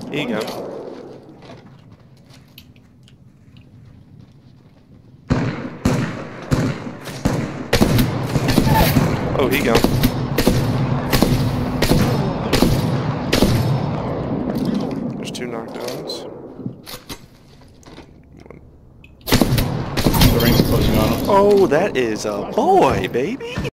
Here you go. Oh, here you go. There's 2 knockdowns. The ring's closing on us. Oh, that is a boy, baby!